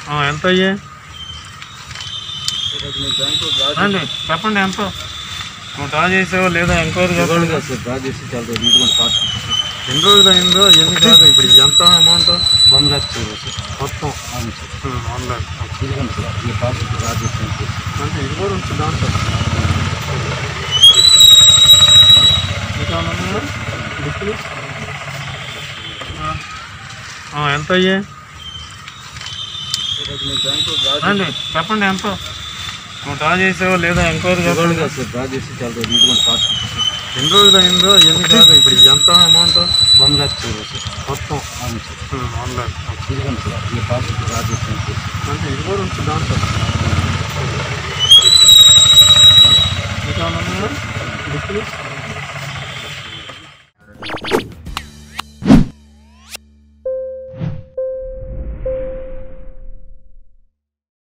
ఎంత అయ్యే రండి చెప్పండి ఎంత నువ్వు డ్రా చేసావో లేదా ఎంక్వైరీ సార్ డ్రా చేసి చాలా ఎన్ని రోజులు అయిందో ఎన్ని కాదు ఇప్పుడు ఎంత అమౌంట్ 1 lakh సార్ మొత్తం అవును సార్ 1 lakh ఇదిగోండి సార్ ఈ పాస్బుక్ డ్రా చేసాను అంటే ఇది కూడా ఉంటుంది దాంట్లో ఇంకేమన్నా బుక్లు ఎంత అయ్యే రండి చెప్పండి ఎంత నువ్వు డ్రా చేసావో లేదా ఎంక్వైరీ సార్ డ్రా చేసి చాలా ఇదిగోండి పాస్బుక్ ఎన్ని రోజులు అయిందో ఎన్ని కాదు ఇప్పుడు ఎంత అమౌంట్ 1 lakh సార్ మొత్తం అవును సార్ 1 lakh ఇదిగోండి సార్ ఈ పాస్బుక్ డ్రా చేసాను అంటే ఇది కూడా ఉంటుంది దాంట్లో ఇంకేమన్నా బుక్లు